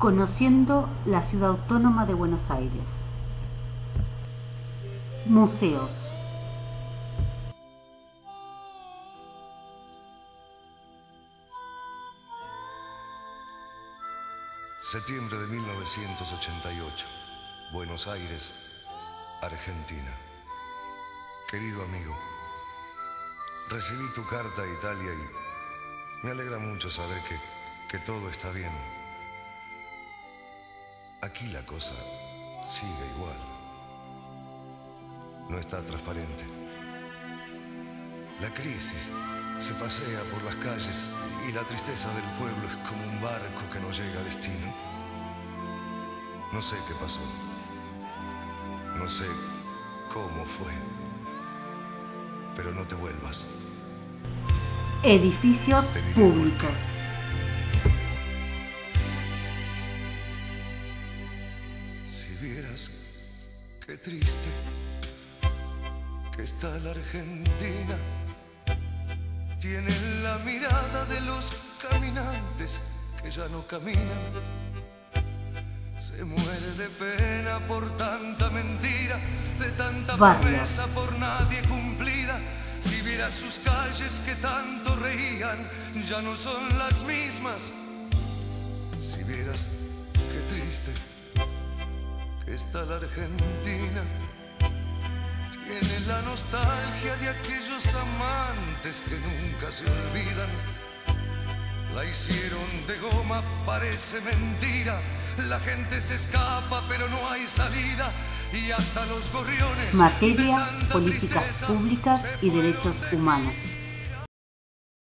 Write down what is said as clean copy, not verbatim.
Conociendo la ciudad autónoma de Buenos Aires. Museos. Septiembre de 1988, Buenos Aires, Argentina. Querido amigo, recibí tu carta a Italia y me alegra mucho saber que todo está bien. Aquí la cosa sigue igual. No está transparente. La crisis se pasea por las calles y la tristeza del pueblo es como un barco que no llega a destino. No sé qué pasó. No sé cómo fue. Pero no te vuelvas. Edificios públicos. Si vieras qué triste que está la Argentina, tiene la mirada de los caminantes que ya no caminan. Se muere de pena por tanta mentira, de tanta promesa por nadie cumplida. Si vieras sus calles que tanto reían, ya no son las mismas. Si vieras qué triste que está la Argentina, tiene la nostalgia de aquellos amantes que nunca se olvidan. La hicieron de goma, parece mentira. La gente se escapa, pero no hay salida. Y hasta los gorriones. Materia, políticas públicas y derechos humanos.